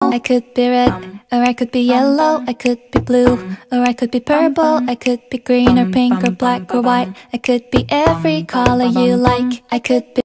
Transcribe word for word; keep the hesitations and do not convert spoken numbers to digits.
I could be red, or I could be yellow, I could be blue, or I could be purple, I could be green or pink or black or white. I could be every color you like. I could be